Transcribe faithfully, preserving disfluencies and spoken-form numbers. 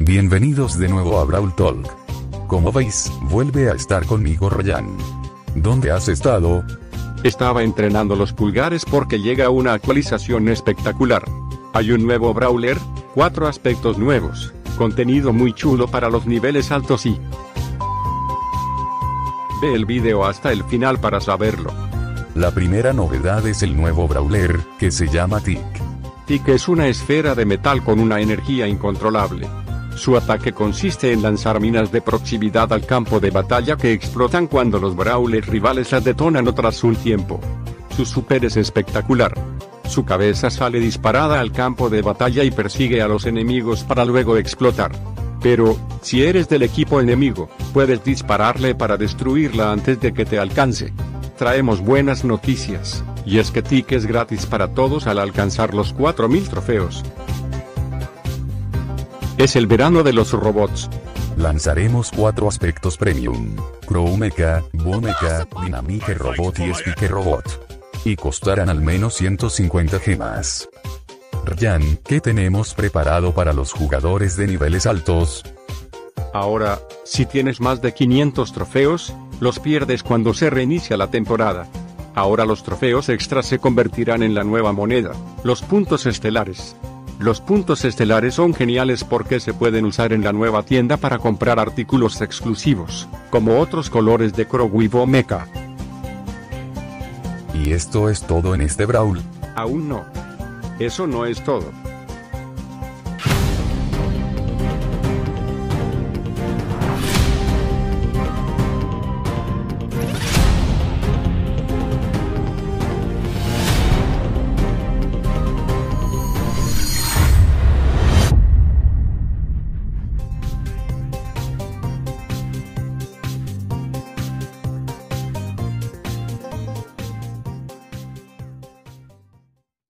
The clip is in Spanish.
Bienvenidos de nuevo a Brawl Talk. Como veis, vuelve a estar conmigo Ryan. ¿Dónde has estado? Estaba entrenando los pulgares porque llega una actualización espectacular. Hay un nuevo Brawler, cuatro aspectos nuevos, contenido muy chulo para los niveles altos y... Ve el video hasta el final para saberlo. La primera novedad es el nuevo Brawler, que se llama Tick. Tick es una esfera de metal con una energía incontrolable. Su ataque consiste en lanzar minas de proximidad al campo de batalla que explotan cuando los brawlers rivales las detonan o tras un tiempo. Su super es espectacular. Su cabeza sale disparada al campo de batalla y persigue a los enemigos para luego explotar. Pero, si eres del equipo enemigo, puedes dispararle para destruirla antes de que te alcance. Traemos buenas noticias, y es que Tick es gratis para todos al alcanzar los cuatro mil trofeos. Es el verano de los robots. Lanzaremos cuatro aspectos premium: Crow Mecha, Bo Mecha, Dynamic Robot y Spike Robot. Y costarán al menos ciento cincuenta gemas. Ryan, ¿qué tenemos preparado para los jugadores de niveles altos? Ahora, si tienes más de quinientos trofeos, los pierdes cuando se reinicia la temporada. Ahora los trofeos extras se convertirán en la nueva moneda, los puntos estelares. Los puntos estelares son geniales porque se pueden usar en la nueva tienda para comprar artículos exclusivos, como otros colores de Crow y Bo Mecha. ¿Y esto es todo en este Brawl? Aún no. Eso no es todo.